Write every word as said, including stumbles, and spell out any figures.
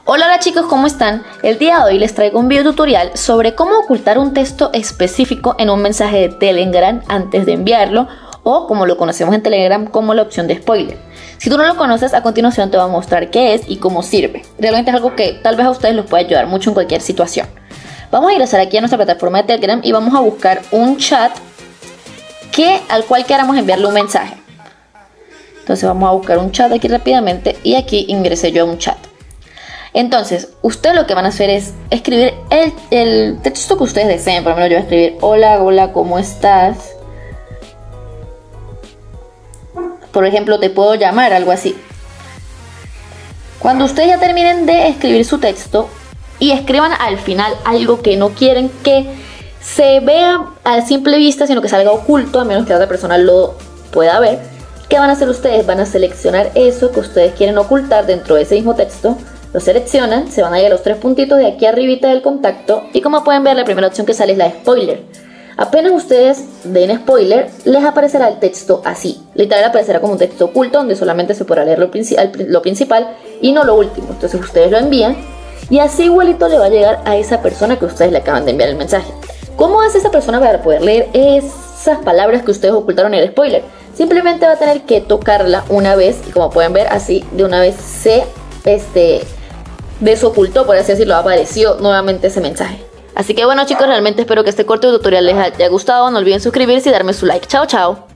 Hola, hola chicos, ¿cómo están? El día de hoy les traigo un video tutorial sobre cómo ocultar un texto específico en un mensaje de Telegram antes de enviarlo, o como lo conocemos en Telegram como la opción de spoiler. Si tú no lo conoces, a continuación te voy a mostrar qué es y cómo sirve. Realmente es algo que tal vez a ustedes los puede ayudar mucho en cualquier situación. Vamos a ingresar aquí a nuestra plataforma de Telegram y vamos a buscar un chat que, al cual queramos enviarle un mensaje. Entonces vamos a buscar un chat aquí rápidamente y aquí ingresé yo a un chat. Entonces, ustedes lo que van a hacer es escribir el, el texto que ustedes deseen. Por ejemplo, yo voy a escribir: hola, hola, ¿cómo estás? Por ejemplo, te puedo llamar, algo así. Cuando ustedes ya terminen de escribir su texto y escriban al final algo que no quieren que se vea a simple vista, sino que salga oculto, a menos que la otra persona lo pueda ver, ¿qué van a hacer ustedes? Van a seleccionar eso que ustedes quieren ocultar dentro de ese mismo texto. Lo seleccionan, se van a ir a los tres puntitos de aquí arribita del contacto y, como pueden ver, la primera opción que sale es la de spoiler. Apenas ustedes den spoiler, les aparecerá el texto así. Literal aparecerá como un texto oculto donde solamente se podrá leer lo, princi lo principal y no lo último. Entonces ustedes lo envían y así igualito le va a llegar a esa persona que ustedes le acaban de enviar el mensaje. ¿Cómo hace esa persona para poder leer esas palabras que ustedes ocultaron en el spoiler? Simplemente va a tener que tocarla una vez y, como pueden ver, así de una vez se este, desocultó, por así decirlo, apareció nuevamente ese mensaje. Así que bueno chicos, realmente espero que este corto tutorial les haya gustado. No olviden suscribirse y darme su like. Chao, chao.